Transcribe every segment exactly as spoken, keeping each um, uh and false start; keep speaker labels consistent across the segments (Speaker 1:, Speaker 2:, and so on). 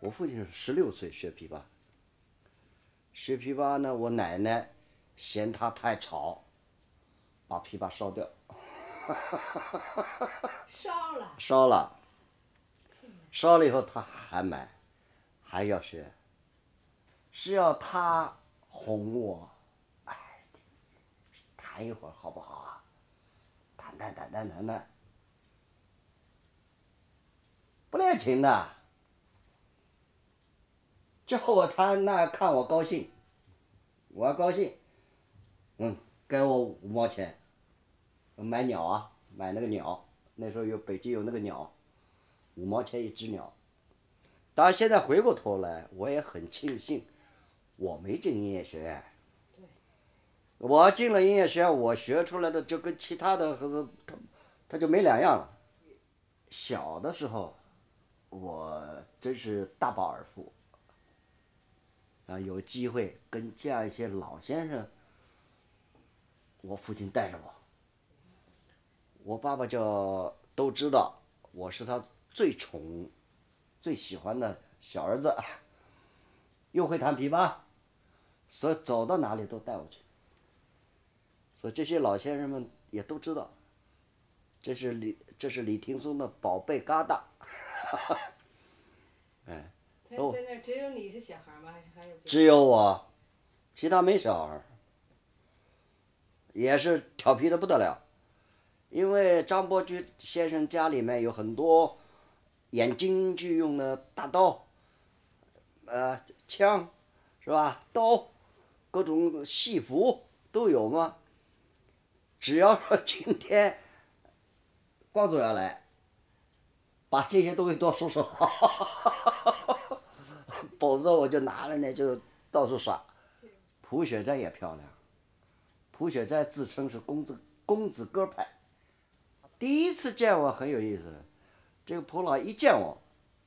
Speaker 1: 我父亲是十六岁学琵琶，学琵琶呢，我奶奶嫌他太吵，把琵琶烧掉。
Speaker 2: 烧了。
Speaker 1: 烧了，烧了以后他还买，还要学，是要他哄我，哎，弹一会儿好不好啊？弹弹弹弹弹弹，不练琴的，叫我弹那看我高兴，我要高兴，嗯，给我五毛钱，买鸟啊，买那个鸟，那时候有北京有那个鸟，五毛钱一只鸟。当然现在回过头来，我也很庆幸，我没进音乐学院。我进了音乐学院，我学出来的就跟其他的和他他就没两样了。小的时候，我真是大饱耳福，啊，有机会跟这样一些老先生，我父亲带着我，我爸爸就都知道我是他最宠、最喜欢的小儿子，又会弹琵琶，所以走到哪里都带我去。所以这些老先生们也都知道，这是李这是李霆松的宝贝疙瘩，哎，
Speaker 2: 都在那只有你是小孩吗？还是还有别的？
Speaker 1: 只有我，其他没小孩，也是调皮的不得了。因为张伯驹先生家里面有很多演京剧用的大刀，呃，枪，是吧？刀，各种戏服都有嘛。只要说今天光祖要来，把这些东西都收拾好，否则我就拿了那就到处耍。蒲雪斋也漂亮，蒲雪斋自称是公子公子哥派。第一次见我很有意思，这个蒲老一见我，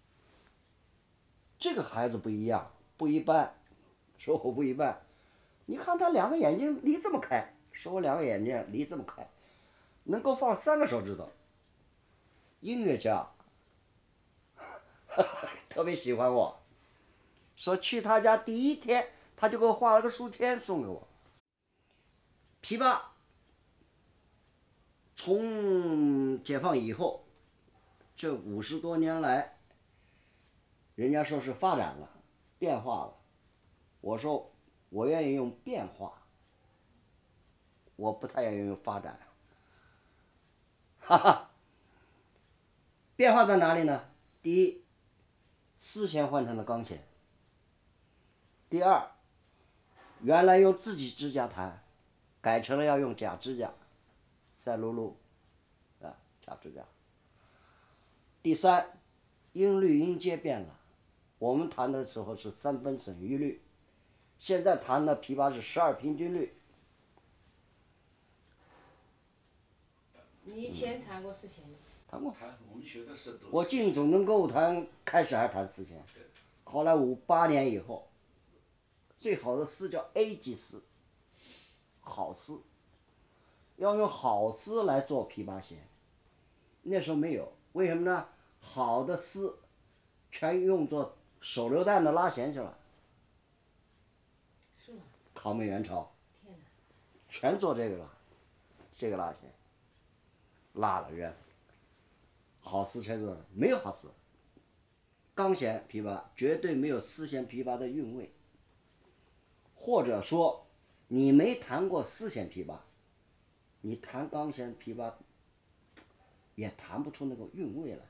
Speaker 1: 这个孩子不一样，不一般，说我不一般。你看他两个眼睛离这么开，说我两个眼睛离这么开，能够放三个手指头。音乐家，特别喜欢我，说去他家第一天，他就给我画了个书签送给我。琵琶从解放以后，这五十多年来，人家说是发展了，变化了。我说我愿意用变化，我不太愿意用发展。哈哈，变化在哪里呢？第一，丝弦换成了钢弦；第二，原来用自己指甲弹，改成了要用假指甲，赛璐璐，啊，假指甲。第三，音律音阶变了，我们弹的时候是三分省域律，现在弹的琵琶是十二平均律。
Speaker 2: 你以前弹过四弦吗？
Speaker 1: 弹过。
Speaker 3: 弹我们学的是都是。
Speaker 1: 我进总政歌舞团开始还弹四弦，后来五八年以后，最好的丝叫 A 级丝，好丝，要用好丝来做琵琶弦。那时候没有，为什么呢？好的丝全用作手榴弹的拉弦去了。
Speaker 2: 是吗？
Speaker 1: 抗美援朝，
Speaker 2: 天哪！
Speaker 1: 全做这个了，这个拉弦，拉了人。好丝全做了，没有好丝。钢弦琵琶绝对没有丝弦琵琶的韵味，或者说你没弹过丝弦琵琶，你弹钢弦琵琶也弹不出那个韵味来。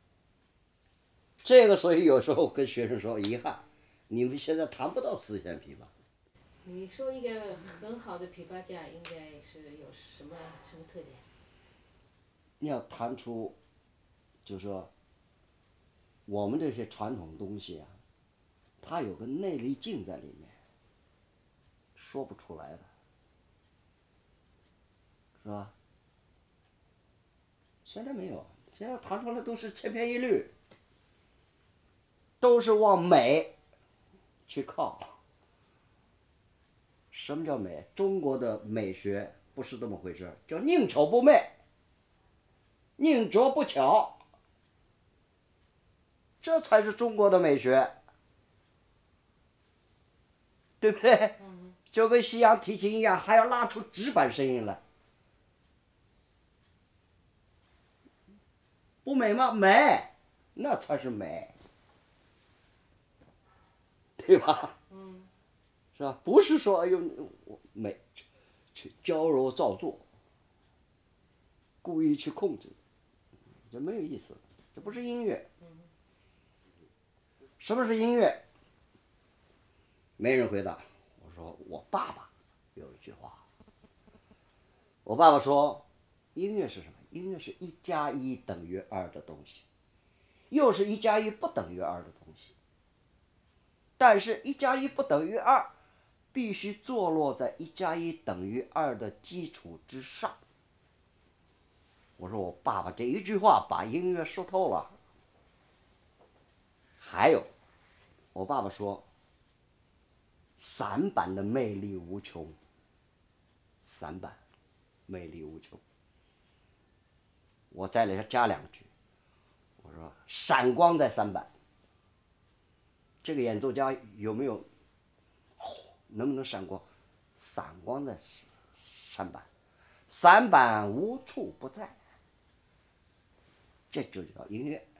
Speaker 1: 这个所以有时候跟学生说，遗憾，你们现在弹不到丝弦琵琶。
Speaker 2: 你说一个很好的琵琶架应该是有什么什么特点？
Speaker 1: 你要弹出，就是说，我们这些传统东西啊，它有个内力劲在里面，说不出来的，是吧？现在没有，现在弹出来都是千篇一律，都是往美去靠。什么叫美？中国的美学不是这么回事，叫宁丑不媚，宁拙不巧，这才是中国的美学。 对不对？
Speaker 2: 嗯
Speaker 1: 就跟西洋提琴一样，还要拉出指板声音来，不美吗？美，那才是美，对吧？
Speaker 2: 嗯
Speaker 1: 是吧？不是说哎呦我美，去矫揉造作，故意去控制，这没有意思，这不是音乐。什么是音乐？没人回答。我说我爸爸有一句话，我爸爸说，音乐是什么？音乐是一加一等于二的东西，又是一加一不等于二的东西。但是，一加一不等于二，必须坐落在一加一等于二的基础之上。我说我爸爸这一句话把音乐说透了。还有，我爸爸说，散板的魅力无穷，散板魅力无穷。我再来加两句，我说闪光在散板。这个演奏家有没有、哦、能不能闪光？闪光在散板，散板无处不在，这就叫音乐。